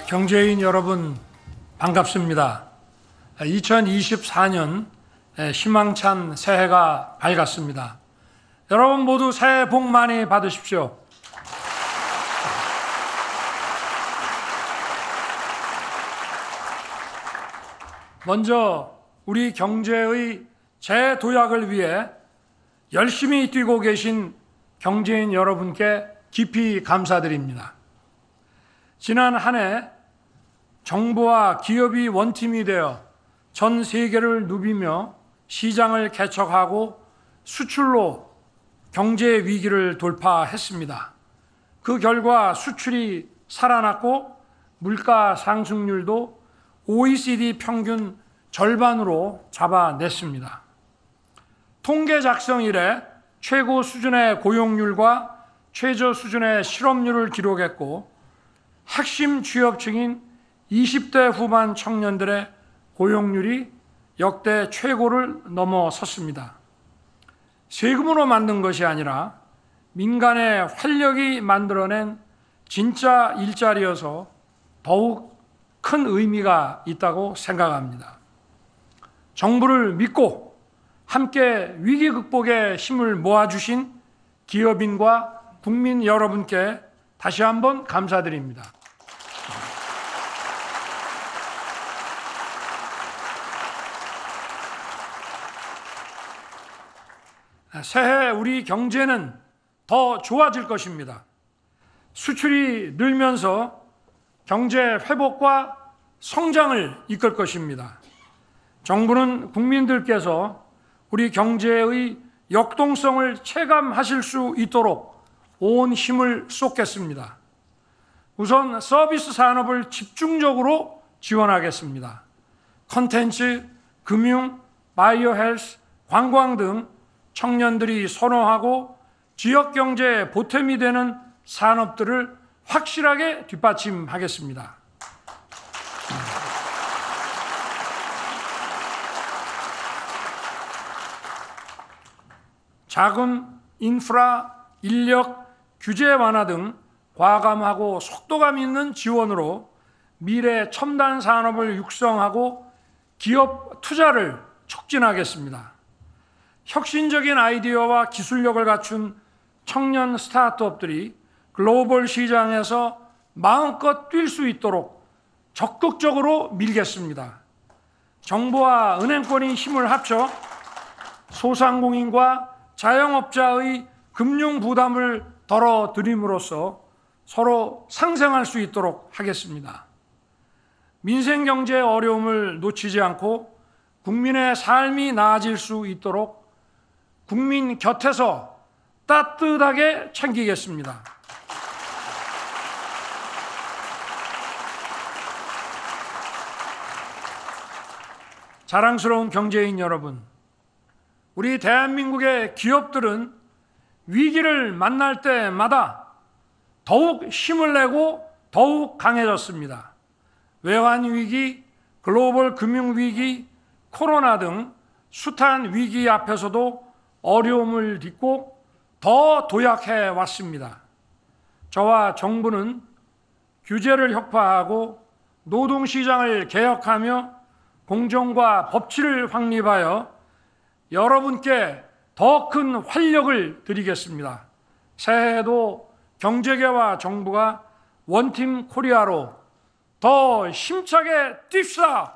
경제인 여러분 반갑습니다. 2024년 희망찬 새해가 밝았습니다. 여러분 모두 새해 복 많이 받으십시오. 먼저 우리 경제의 재도약을 위해 열심히 뛰고 계신 경제인 여러분께 깊이 감사드립니다. 지난 한 해 정부와 기업이 원팀이 되어 전 세계를 누비며 시장을 개척하고 수출로 경제 위기를 돌파했습니다. 그 결과 수출이 살아났고 물가 상승률도 OECD 평균 절반으로 잡아냈습니다. 통계 작성 이래 최고 수준의 고용률과 최저 수준의 실업률을 기록했고 핵심 취업층인 20대 후반 청년들의 고용률이 역대 최고를 넘어섰습니다. 세금으로 만든 것이 아니라 민간의 활력이 만들어낸 진짜 일자리여서 더욱 큰 의미가 있다고 생각합니다. 정부를 믿고 함께 위기 극복에 힘을 모아주신 기업인과 국민 여러분께 다시 한번 감사드립니다. 새해 우리 경제는 더 좋아질 것입니다. 수출이 늘면서 경제 회복과 성장을 이끌 것입니다. 정부는 국민들께서 우리 경제의 역동성을 체감하실 수 있도록 온 힘을 쏟겠습니다. 우선 서비스 산업을 집중적으로 지원하겠습니다. 콘텐츠, 금융, 바이오 헬스, 관광 등 청년들이 선호하고 지역 경제에 보탬이 되는 산업들을 확실하게 뒷받침하겠습니다. 자금, 인프라, 인력, 규제 완화 등 과감하고 속도감 있는 지원으로 미래 첨단 산업을 육성하고 기업 투자를 촉진하겠습니다. 혁신적인 아이디어와 기술력을 갖춘 청년 스타트업들이 글로벌 시장에서 마음껏 뛸 수 있도록 적극적으로 밀겠습니다. 정부와 은행권이 힘을 합쳐 소상공인과 자영업자의 금융 부담을 덜어드림으로써 서로 상생할 수 있도록 하겠습니다. 민생경제의 어려움을 놓치지 않고 국민의 삶이 나아질 수 있도록 국민 곁에서 따뜻하게 챙기겠습니다. 자랑스러운 경제인 여러분, 우리 대한민국의 기업들은 위기를 만날 때마다 더욱 힘을 내고 더욱 강해졌습니다. 외환위기, 글로벌 금융위기, 코로나 등 숱한 위기 앞에서도 어려움을 딛고 더 도약해 왔습니다. 저와 정부는 규제를 혁파하고 노동시장을 개혁하며 공정과 법치를 확립하여 여러분께 더 큰 활력을 드리겠습니다. 새해에도 경제계와 정부가 원팀 코리아로 더 힘차게 뜁시다.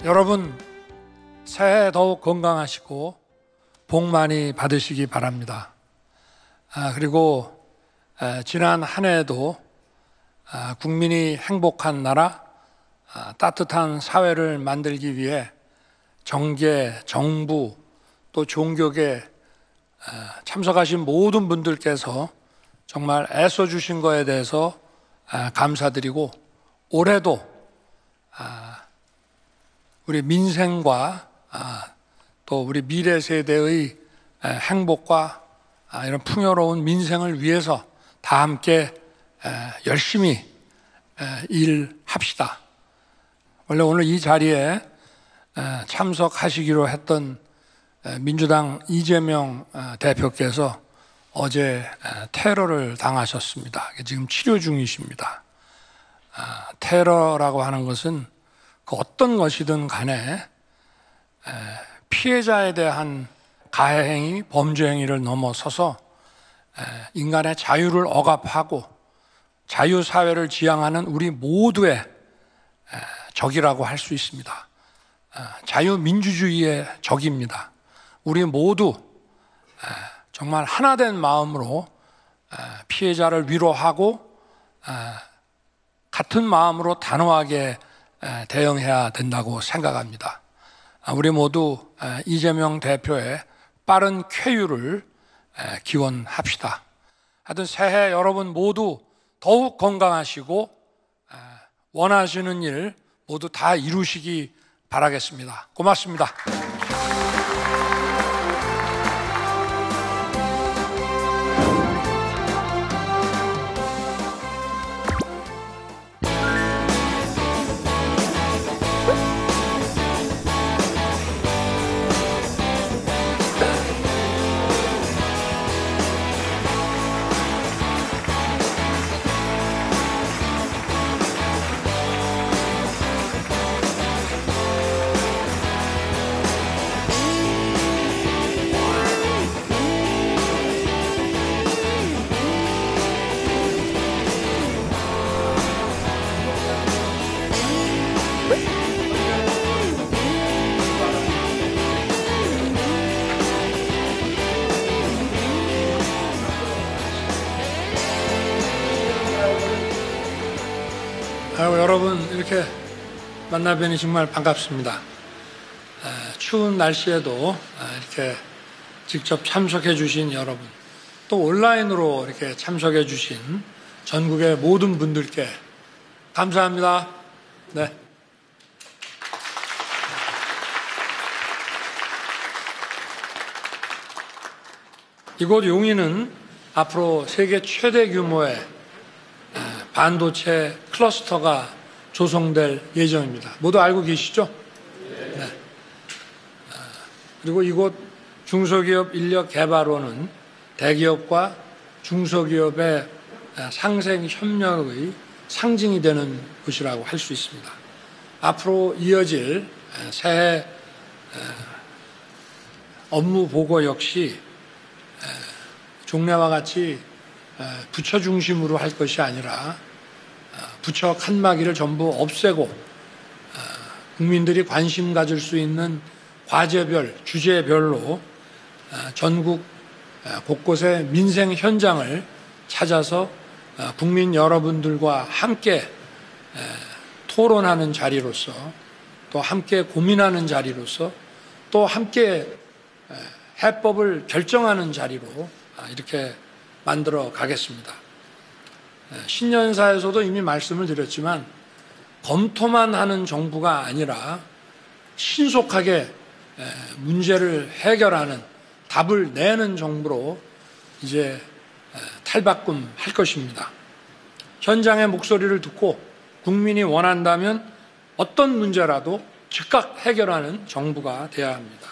여러분 새해 더욱 건강하시고 복 많이 받으시기 바랍니다. 그리고 지난 한 해에도 국민이 행복한 나라, 따뜻한 사회를 만들기 위해 정계, 정부, 또 종교계 참석하신 모든 분들께서 정말 애써주신 것에 대해서 감사드리고, 올해도 우리 민생과 또 우리 미래 세대의 행복과 이런 풍요로운 민생을 위해서 다 함께 열심히 일합시다. 원래 오늘 이 자리에 참석하시기로 했던 민주당 이재명 대표께서 어제 테러를 당하셨습니다. 지금 치료 중이십니다. 테러라고 하는 것은 그 어떤 것이든 간에 피해자에 대한 가해행위, 범죄행위를 넘어서서 인간의 자유를 억압하고 자유사회를 지향하는 우리 모두의 적이라고 할 수 있습니다. 자유민주주의의 적입니다. 우리 모두 정말 하나된 마음으로 피해자를 위로하고 같은 마음으로 단호하게 대응해야 된다고 생각합니다. 우리 모두 이재명 대표의 빠른 쾌유를 기원합시다. 하여튼 새해 여러분 모두 더욱 건강하시고 원하시는 일 모두 다 이루시기 바라겠습니다. 고맙습니다. 여러분 이렇게 만나 뵈니 정말 반갑습니다. 추운 날씨에도 이렇게 직접 참석해 주신 여러분, 또 온라인으로 이렇게 참석해 주신 전국의 모든 분들께 감사합니다. 네. 이곳 용인은 앞으로 세계 최대 규모의 반도체 클러스터가 조성될 예정입니다. 모두 알고 계시죠? 네. 그리고 이곳 중소기업 인력 개발원은 대기업과 중소기업의 상생 협력의 상징이 되는 곳이라고 할 수 있습니다. 앞으로 이어질 새해 업무 보고 역시 종래와 같이 부처 중심으로 할 것이 아니라 부처 칸막이를 전부 없애고 국민들이 관심 가질 수 있는 과제별, 주제별로 전국 곳곳의 민생 현장을 찾아서 국민 여러분들과 함께 토론하는 자리로서, 또 함께 고민하는 자리로서, 또 함께 해법을 결정하는 자리로 이렇게 만들어 가겠습니다. 신년사에서도 이미 말씀을 드렸지만 검토만 하는 정부가 아니라 신속하게 문제를 해결하는, 답을 내는 정부로 이제 탈바꿈할 것입니다. 현장의 목소리를 듣고 국민이 원한다면 어떤 문제라도 즉각 해결하는 정부가 되어야 합니다.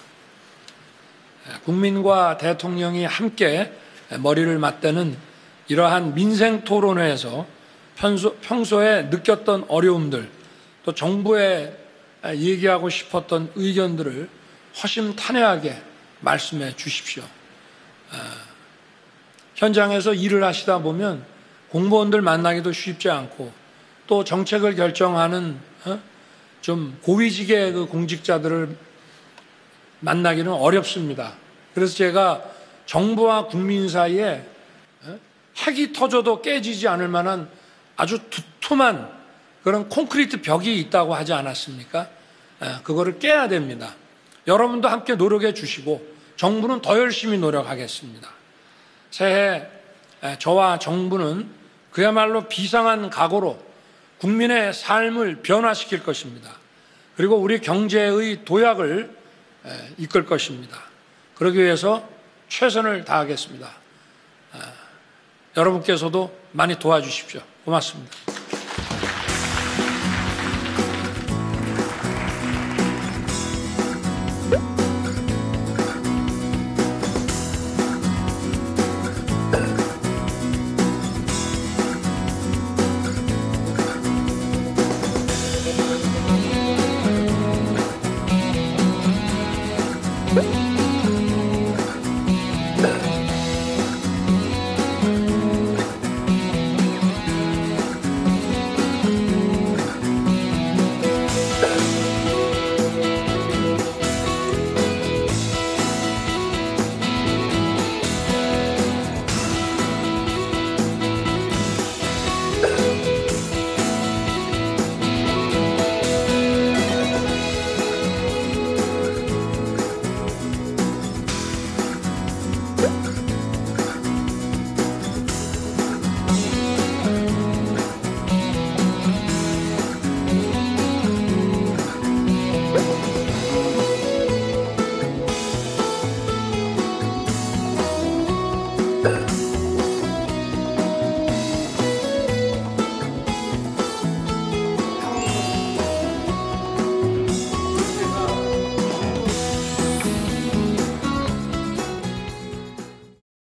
국민과 대통령이 함께 머리를 맞대는 이러한 민생 토론회에서 평소에 느꼈던 어려움들, 또 정부에 얘기하고 싶었던 의견들을 허심탄회하게 말씀해 주십시오. 현장에서 일을 하시다 보면 공무원들 만나기도 쉽지 않고, 또 정책을 결정하는 좀 고위직의 그 공직자들을 만나기는 어렵습니다. 그래서 제가 정부와 국민 사이에 핵이 터져도 깨지지 않을 만한 아주 두툼한 그런 콘크리트 벽이 있다고 하지 않았습니까? 그거를 깨야 됩니다. 여러분도 함께 노력해 주시고 정부는 더 열심히 노력하겠습니다. 새해 저와 정부는 그야말로 비상한 각오로 국민의 삶을 변화시킬 것입니다. 그리고 우리 경제의 도약을 이끌 것입니다. 그러기 위해서 최선을 다하겠습니다. 여러분께서도 많이 도와주십시오. 고맙습니다.